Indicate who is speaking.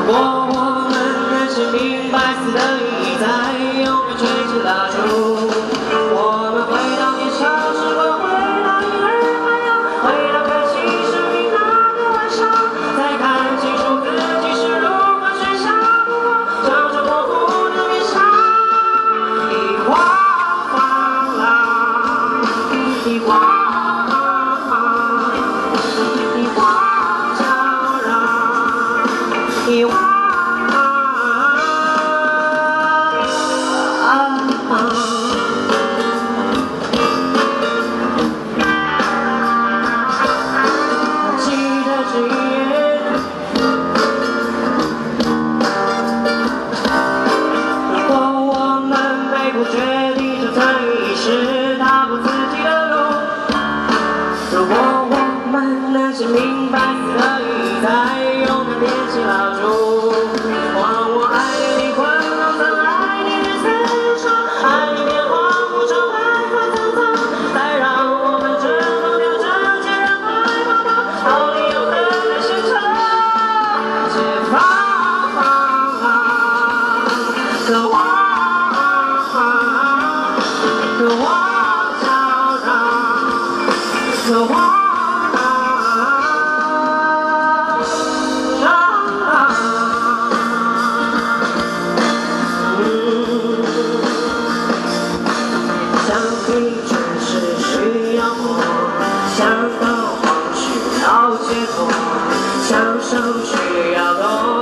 Speaker 1: 如果我们认识明白死的意义，再永远吹起蜡烛，我们回到年少时光，回到婴儿模样，回到开启生命那个晚上，才看清楚自己是如何写下不过将这模糊的面纱，一晃晃啦，一晃。 遗忘记得这一夜，如果我们被迫决定就参与一时踏步自己的路，如果我们能先明白死的意义，再勇敢点起蜡烛。 渴望叫嚷，渴望想你只是需要我，想到黄需要解脱，享受需要懂。